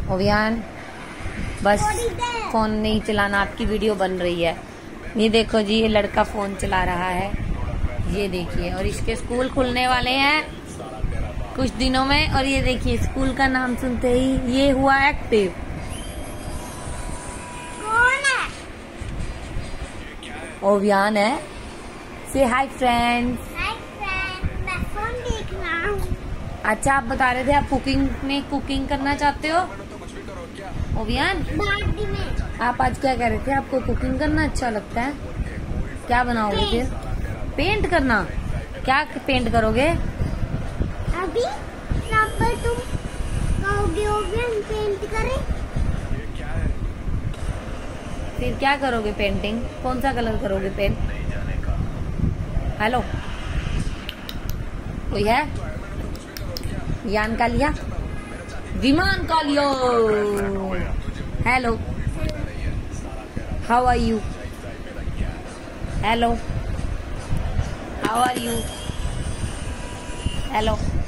ओवियान बस फोन नहीं चलाना, आपकी वीडियो बन रही है। ये देखो जी, ये लड़का फोन चला रहा है, ये देखिए। और इसके स्कूल खुलने वाले हैं कुछ दिनों में, और ये देखिए स्कूल का नाम सुनते ही ये हुआ एक्टिव। कौन है? ओवियान है। से हाय फ्रेंड्स। हाय फ्रेंड, मैं फोन देख रहा हूँ। अच्छा, आप बता रहे थे आप कुकिंग करना चाहते हो ओवियान? दादी में। आप आज क्या कह रहे थे, आपको कुकिंग करना अच्छा लगता है? क्या बनाओगे फिर? पेंट करना? क्या पेंट करोगे? अभी सब पर तुम कहोगे ओवियन पेंट करें। फिर क्या करोगे पेंटिंग? कौन सा कलर करोगे पेंट? हेलो, कोई है? यान कालिया, विमान कालियो। Hello, how are you? Hello, how are you? Hello.